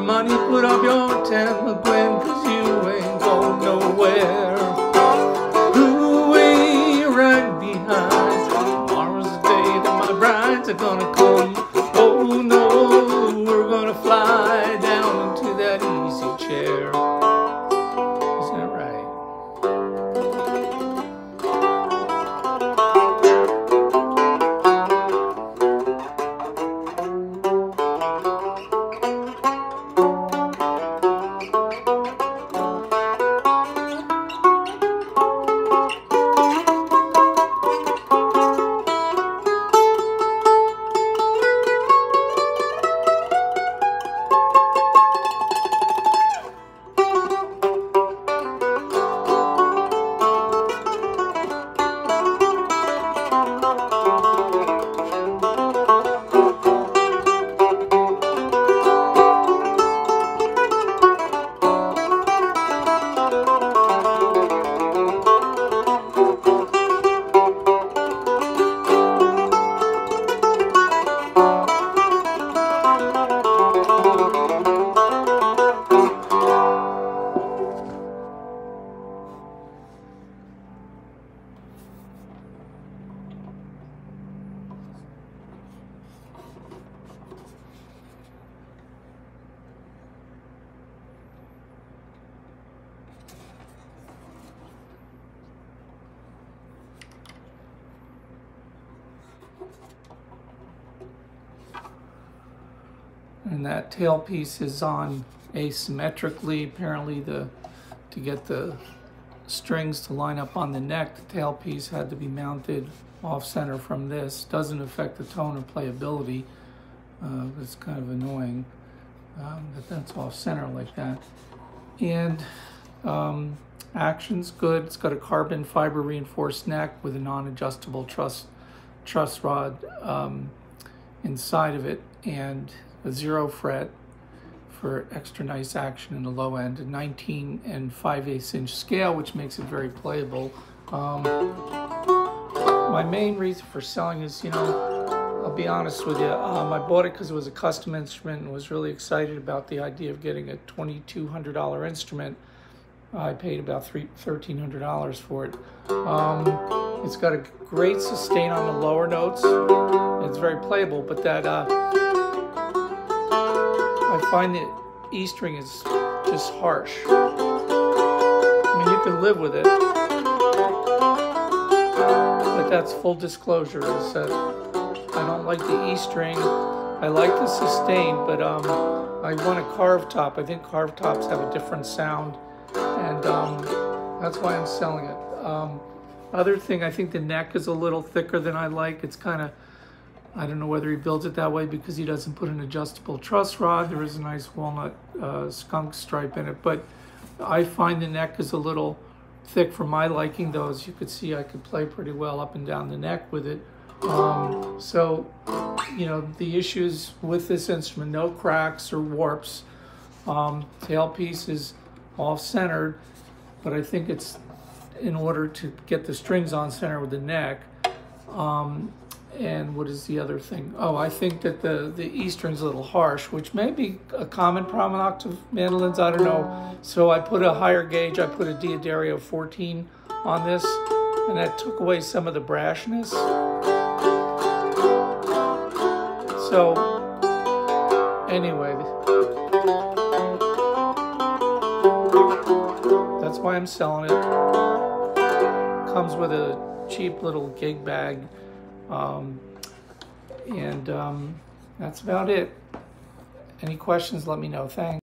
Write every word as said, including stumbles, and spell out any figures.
money, put up your tent, McGuinn, cause you ain't going nowhere. Ooh-wee, right behind. Tomorrow's the day that my brides are gonna come. Oh no, we're gonna fly down into that easy chair. Isn't that right? And that tailpiece is on asymmetrically. Apparently, the to get the strings to line up on the neck, the tailpiece had to be mounted off center from this. Doesn't affect the tone or playability. Uh, it's kind of annoying um, that that's off center like that. And um, action's good. It's got a carbon fiber reinforced neck with a non-adjustable truss truss rod um, inside of it, and a zero fret for extra nice action in the low end, a nineteen and five eighths inch scale, which makes it very playable. Um, my main reason for selling is, you know, I'll be honest with you, um, I bought it because it was a custom instrument and was really excited about the idea of getting a twenty-two hundred dollar instrument. I paid about thirteen hundred dollars for it. Um, it's got a great sustain on the lower notes. It's very playable, but that uh, I find that E string is just harsh. I mean, you can live with it, but that's full disclosure, is that I don't like the E string. I like the sustain, but um, I want a carved top. I think carved tops have a different sound, and um, that's why I'm selling it. Um, other thing, I think the neck is a little thicker than I like. It's kind of, I don't know whether he builds it that way because he doesn't put an adjustable truss rod. There is a nice walnut uh, skunk stripe in it, but I find the neck is a little thick for my liking, though. As you could see, I could play pretty well up and down the neck with it. Um, so, you know, the issues with this instrument, no cracks or warps. Um, tailpiece is off-centered, but I think it's in order to get the strings on center with the neck. Um, and what is the other thing? Oh, I think that the, the E string's a little harsh, which may be a common problem in octave mandolins, I don't know. So I put a higher gauge, I put a D'Addario fourteen on this, and that took away some of the brashness. So, anyway, that's why I'm selling it. Comes with a cheap little gig bag, um, and um, that's about it. Any questions, let me know. Thanks.